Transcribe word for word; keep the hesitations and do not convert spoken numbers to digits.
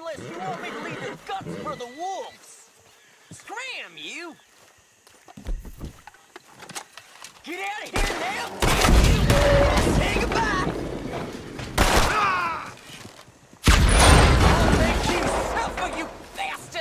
unless you want me to leave your guts for the wolves. Scram, you! Get out of here now! Say goodbye! Ah! I'll make you suffer, you bastard!